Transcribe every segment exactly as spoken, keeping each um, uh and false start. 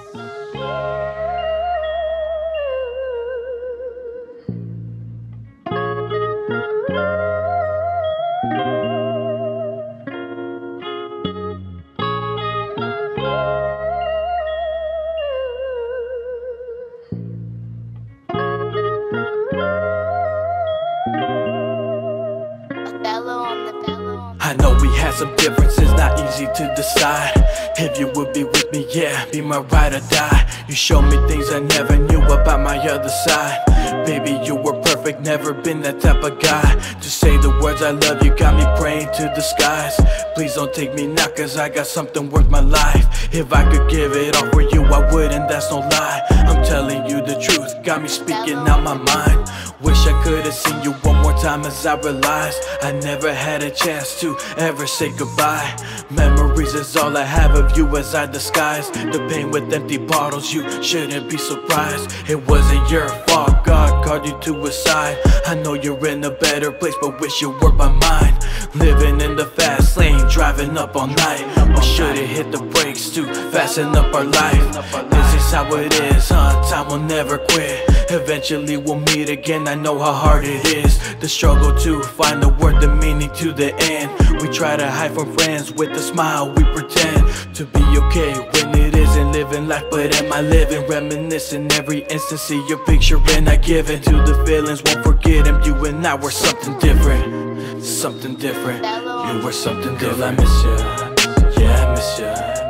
I know we had some differences, not easy to decide. If you would be with me, yeah, be my ride or die. You showed me things I never knew about my other side. Baby, you were perfect, never been that type of guy. To say the words I love you got me praying to the skies. Please don't take me now, cause I got something worth my life. If I could give it all for you, I would, and that's no lie. I'm telling you the truth, got me speaking out my mind. Wish I could've seen you one more time as I realized I never had a chance to ever say goodbye. Memories is all I have of you as I disguise the pain with empty bottles. You shouldn't be surprised, it wasn't your fault, God called you to his side. I know you're in a better place, but wish you were by mine. Living in the fast lane, driving up all night. We should've hit the brakes to fasten up our life. This is how it is, huh? Time will never quit. Eventually we'll meet again, I know how hard it is. The struggle to find the word, the meaning to the end. We try to hide from friends, with a smile we pretend to be okay when it isn't. Living life, but am I living? Reminiscing every instant, see your picture and I give it to the feelings, won't forget them. You and I were something different, something different. You were something different. Girl, I miss you, yeah I miss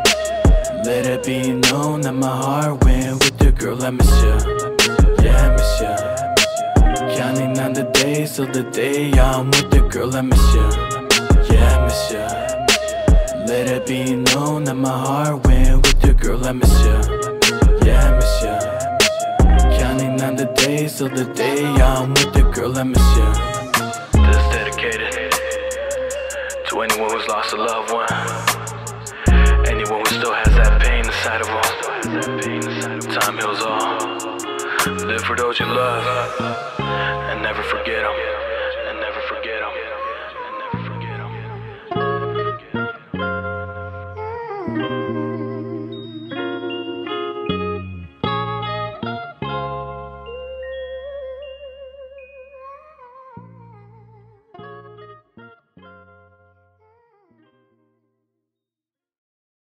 you. Let it be known that my heart went with you. Girl, I miss you, yeah, I miss you. Counting down the days till the day I'm with you. Girl, I miss you, yeah, I miss you. Let it be known that my heart went with you. Girl, I miss you, yeah, I miss you. Counting down the days till the day I'm with you. Girl, I miss you. This is dedicated to anyone who's lost a loved one, anyone who still has that pain inside of them. Time heals all. Live for those you love, and never